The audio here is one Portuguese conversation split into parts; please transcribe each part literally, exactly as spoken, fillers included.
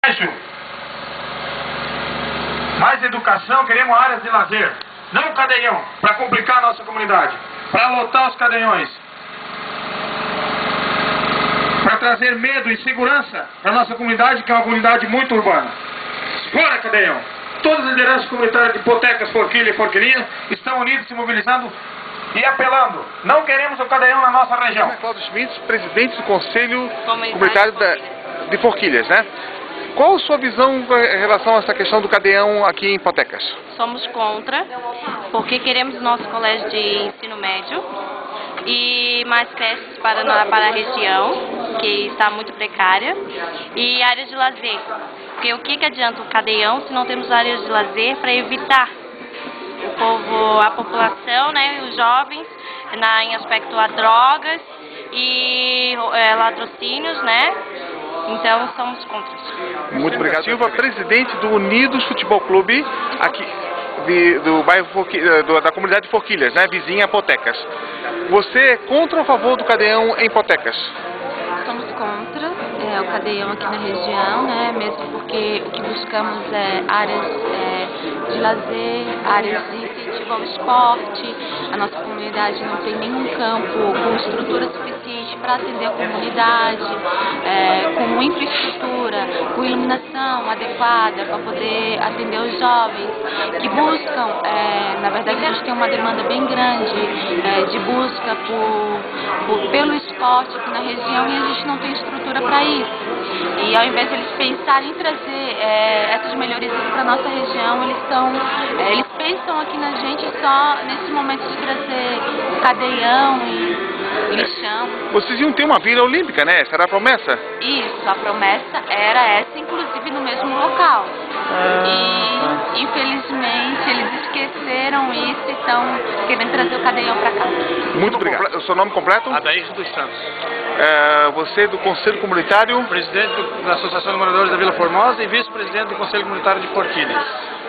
Mais educação, queremos áreas de lazer, não o cadeião, para complicar a nossa comunidade, para lotar os cadeiões, para trazer medo e segurança para a nossa comunidade, que é uma comunidade muito urbana. Fora cadeião! Todas as lideranças comunitárias de Potecas, Forquilha e Forquilinha estão unidas, se mobilizando e apelando. Não queremos o cadeião na nossa região. Cláudio Schmitz, presidente do Conselho Comunitário da, de Forquilhas, né? Qual a sua visão em relação a essa questão do cadeião aqui em Potecas? Somos contra, porque queremos o nosso colégio de ensino médio e mais creches para, para a região, que está muito precária, e áreas de lazer. Porque o que, que adianta o cadeião se não temos áreas de lazer para evitar o povo, a população, né, os jovens, na, em aspecto a drogas e é, latrocínios, né? Então, somos contra. Muito obrigado. Silva, presidente do Unidos Futebol Clube, aqui de, do bairro Forquilha, do, da comunidade de Forquilhas, né, vizinha a Potecas. Você é contra ou a favor do cadeião em Potecas? Somos contra é, o cadeião aqui na região, né, mesmo porque o que buscamos é áreas é, de lazer, áreas de incentivo ao esporte. A nossa comunidade não tem nenhum campo com estrutura suficiente para atender a comunidade, é, com infraestrutura, com iluminação adequada para poder atender os jovens que buscam, é, na verdade a gente tem uma demanda bem grande é, de busca por, por, pelo esporte aqui na região e a gente não tem estrutura para isso. E ao invés de eles pensarem em trazer é, essas melhorias para a nossa região, eles, tão, é, eles pensam aqui na gente só nesse momento de trazer cadeião e lixão. Vocês iam ter uma vila olímpica, né? Essa era a promessa? Isso, a promessa era essa, inclusive no mesmo local. Ah, e infelizmente eles esqueceram isso e estão querendo trazer o cadeião para cá. Muito obrigado. O seu nome completo? Adair dos Santos. É, você do Conselho Comunitário? Presidente do, da Associação de Moradores da Vila Formosa e vice-presidente do Conselho Comunitário de Forquilhas.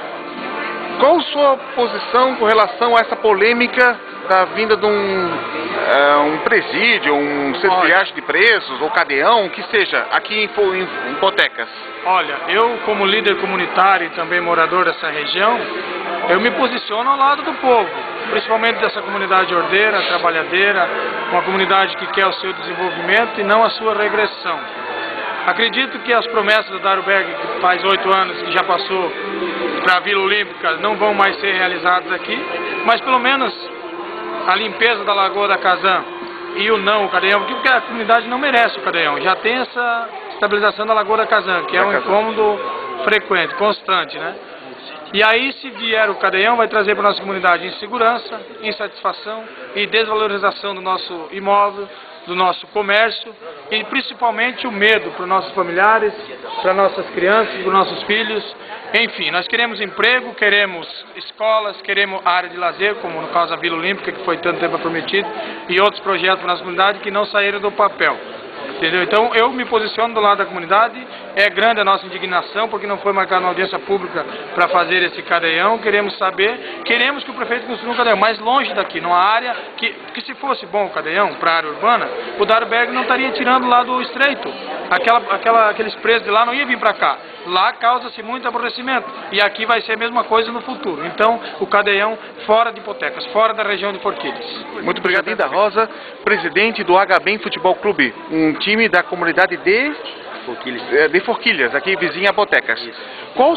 Qual a sua posição com relação a essa polêmica da vinda de um, uh, um presídio, um centro de triagem de presos, ou cadeião, que seja, aqui em, em, em Potecas? Olha, eu como líder comunitário e também morador dessa região, eu me posiciono ao lado do povo, principalmente dessa comunidade ordeira, trabalhadeira, uma comunidade que quer o seu desenvolvimento e não a sua regressão. Acredito que as promessas do Daruberg, que faz oito anos que já passou para a Vila Olímpica, não vão mais ser realizadas aqui, mas pelo menos a limpeza da Lagoa da Kazan e o não, o cadeião, porque a comunidade não merece o cadeião. Já tem essa estabilização da Lagoa da Kazan, que é um incômodo frequente, constante, né? E aí, se vier o cadeião, vai trazer para a nossa comunidade insegurança, insatisfação e desvalorização do nosso imóvel, do nosso comércio e principalmente o medo para os nossos familiares, para nossas crianças, para os nossos filhos. Enfim, nós queremos emprego, queremos escolas, queremos área de lazer, como no caso da Vila Olímpica, que foi tanto tempo prometido, e outros projetos para a nossa comunidade que não saíram do papel. Entendeu? Então eu me posiciono do lado da comunidade, é grande a nossa indignação porque não foi marcada uma audiência pública para fazer esse cadeião, queremos saber, queremos que o prefeito construa um cadeião mais longe daqui, numa área que, que se fosse bom o cadeião para a área urbana, o Daruberg não estaria tirando lá do estreito, aquela, aquela, aqueles presos de lá não iam vir para cá. Lá causa-se muito aborrecimento e aqui vai ser a mesma coisa no futuro. Então, o cadeião fora de Potecas, fora da região de Forquilhas. Muito obrigado, Linda Rosa, presidente do H B Futebol Clube, um time da comunidade de Forquilhas, de Forquilhas aqui vizinha a Potecas. Qual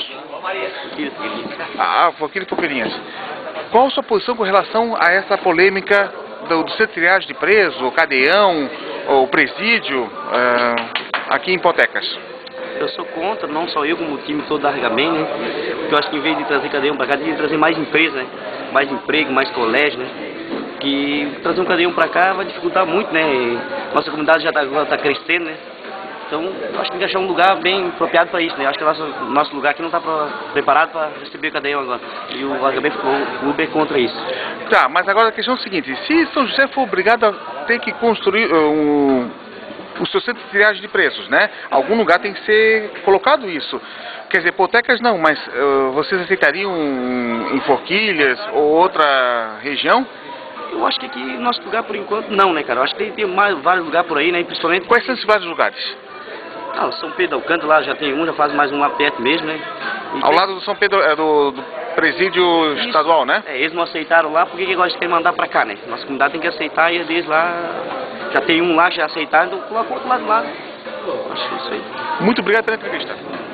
ah, Forquilhas e Forquilinhas. Qual a sua posição com relação a essa polêmica do, do centro de triagem de preso, o cadeião, o presídio uh, aqui em Potecas? Eu sou contra, não só eu, como o time todo da Argabem, né? Porque eu acho que em vez de trazer cadeião para cá, devia trazer mais empresa, né? Mais emprego, mais colégio, né? Que trazer um cadeião para cá vai dificultar muito, né? Nossa comunidade já está tá crescendo, né? Então, eu acho que tem que achar um lugar bem apropriado para isso, né? Eu acho que o nosso, nosso lugar aqui não está preparado para receber cadeião agora. E o Argabem Clube é contra isso. Tá, mas agora a questão é a seguinte: se São José for obrigado a ter que construir um... o seu centro de triagem de presos, né? Algum lugar tem que ser colocado isso. Quer dizer, Potecas não, mas uh, vocês aceitariam em Forquilhas ou outra região? Eu acho que aqui no nosso lugar, por enquanto, não, né, cara? Eu acho que tem, tem mais, vários lugares por aí, né? Principalmente... Quais são esses vários lugares? Ah, o São Pedro Alcântara lá já tem um, já faz mais um lá perto mesmo, né? E Ao tem... lado do São Pedro, é, do, do presídio Isso. estadual, né? É, eles não aceitaram lá, por que que agora eles querem mandar pra cá, né? Nossa comunidade tem que aceitar e eles lá, já tem um lá, já aceitaram, então coloca o outro lado lá. Acho que é isso aí. Muito obrigado pela entrevista.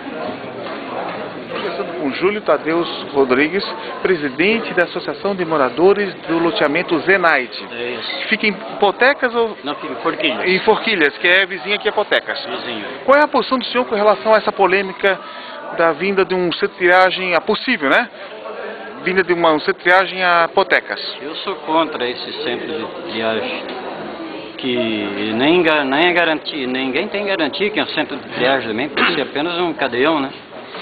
Conversando com Júlio Tadeu Rodrigues, presidente da Associação de Moradores do Loteamento Zenaide. É isso. Fica em Potecas ou... Não, fica em Forquilhas. Em Forquilhas, que é vizinha aqui a Potecas. Vizinho. Qual é a posição do senhor com relação a essa polêmica da vinda de um centro de triagem, a possível, né? Vinda de uma, um centro de triagem a Potecas? Eu sou contra esse centro de triagem, que nem, nem é garantia, ninguém tem garantia que é um centro de triagem também, pode ser apenas um cadeião, né?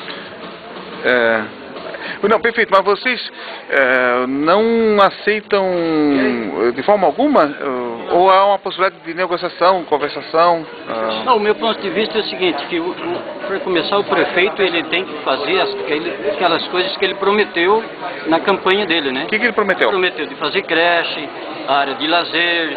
É... Não, perfeito, mas vocês é, não aceitam de forma alguma? Ou há uma possibilidade de negociação, conversação? Uh... Não, o meu ponto de vista é o seguinte, que para começar o prefeito ele tem que fazer as, aquelas coisas que ele prometeu na campanha dele, né? O que, que ele prometeu? Ele prometeu de fazer creche, área de lazer,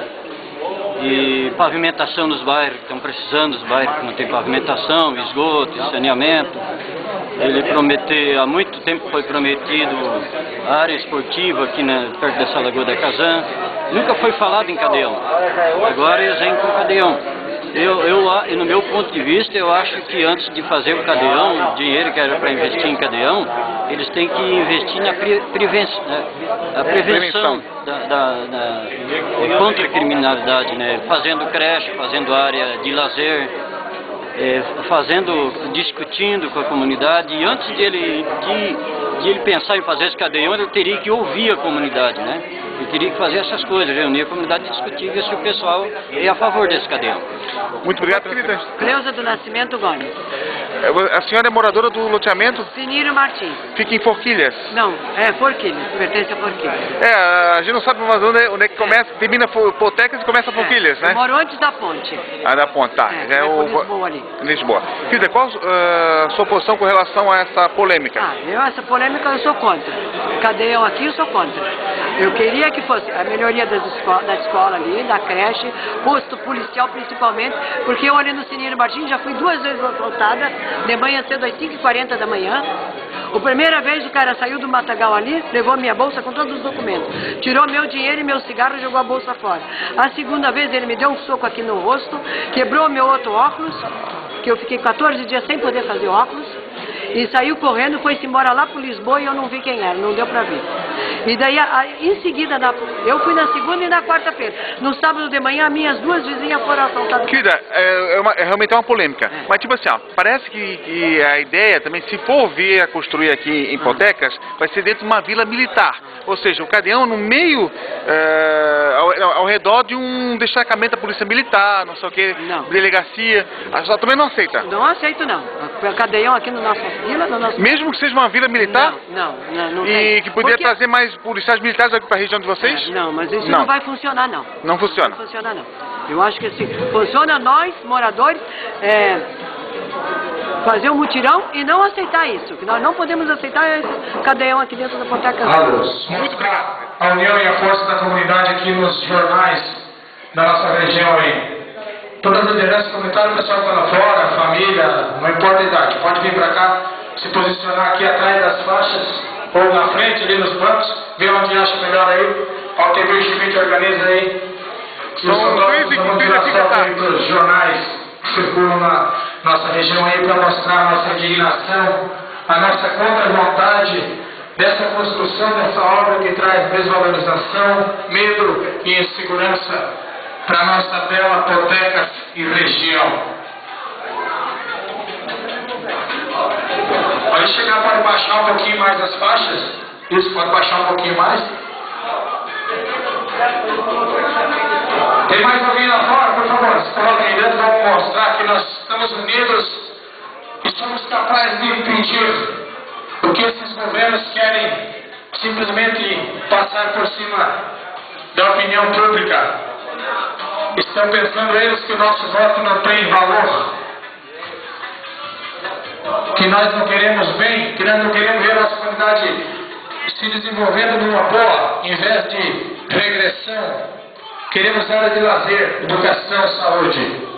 e pavimentação nos bairros que estão precisando, os bairros que não tem pavimentação, esgoto, saneamento. Ele prometeu, há muito tempo foi prometido a área esportiva aqui na, perto dessa Lagoa da Kazan. Nunca foi falado em cadeião. Agora eles vêm com cadeião. Eu, eu, no meu ponto de vista, eu acho que antes de fazer o cadeião, o dinheiro que era para investir em cadeião, eles têm que investir na pre, prevenção, na, prevenção da, da, da, contra a criminalidade, né? Fazendo creche, fazendo área de lazer, é, fazendo, discutindo com a comunidade. E antes de ele, de, de ele pensar em fazer esse cadeião, ele teria que ouvir a comunidade, né? Eu teria que fazer essas coisas, reunir a comunidade e discutir, ver se o pessoal é a favor desse cadeião. Muito obrigado, querida. Cleusa do Nascimento Gomes. A senhora é moradora do loteamento? Siniro Martins. Fica em Forquilhas? Não, é Forquilhas, pertence a Forquilhas. É, a gente não sabe mais onde é, onde é que começa, é. termina Potecas e começa Forquilhas, é. né? Eu moro antes da ponte. Ah, da ponte, tá. É, Já é o... Lisboa ali. Lisboa. Querida, qual a uh, sua posição com relação a essa polêmica? Ah, eu, essa polêmica eu sou contra. Cadeião aqui eu sou contra. Eu queria que fosse a melhoria das esco da escola ali, da creche, posto policial principalmente, porque eu ali no Siniro Martins já fui duas vezes assaltada, de manhã cedo às cinco e quarenta da manhã. A primeira vez o cara saiu do matagal ali, levou minha bolsa com todos os documentos, tirou meu dinheiro e meu cigarro e jogou a bolsa fora. A segunda vez ele me deu um soco aqui no rosto, quebrou meu outro óculos, que eu fiquei quatorze dias sem poder fazer óculos, e saiu correndo, foi-se embora lá para Lisboa e eu não vi quem era, não deu para ver. E daí, a, em seguida, na, eu fui na segunda e na quarta-feira. No sábado de manhã, minhas duas vizinhas foram assaltadas. Querida, é, é, uma, é realmente é uma polêmica. É. Mas tipo assim, ó, parece que, que a ideia também, se for vir a construir aqui em Potecas, ah. vai ser dentro de uma vila militar. Ou seja, o cadeão no meio, é, ao, ao redor de um destacamento da polícia militar, não sei o que, não. Delegacia. A senhora também não aceita? Não aceito, não. O cadeão aqui no nosso vila, no nosso... Mesmo que seja uma vila militar? Não, não, não, não E tem. que poderia Porque... trazer mais policiais militares aqui para a região de vocês? É, não, mas isso não. não vai funcionar, não. Não funciona? Não funciona, não. Eu acho que assim, funciona nós, moradores, é, fazer um mutirão e não aceitar isso. Que nós não podemos aceitar esse cadeião aqui dentro da Potecas. Muito obrigado. A união e a força da comunidade aqui nos jornais da nossa região aí. Todas as lideranças comunitárias, o pessoal que está lá fora, família, não importa a idade, pode vir para cá, se posicionar aqui atrás das faixas, ou na frente, ali nos bancos, ver onde acha melhor aí. A T V Schmidt organiza aí. São dois e aí para os jornais que circulam na nossa região aí para mostrar a nossa indignação, a nossa contra-vontade dessa construção dessa obra que traz desvalorização, medo e insegurança para nossa bela Potecas e região. Pode chegar, pode baixar um pouquinho mais as faixas. Isso, pode baixar um pouquinho mais. Tem mais alguém lá fora, por favor? Se coloquem aí dentro, vamos mostrar que nós estamos unidos e somos capazes de impedir o que esses governos querem simplesmente passar por cima da opinião pública. Estão pensando eles que o nosso voto não tem valor, que nós não queremos bem, que nós não queremos ver a nossa comunidade se desenvolvendo numa boa, em vez de regressão. Queremos área de lazer, educação, saúde.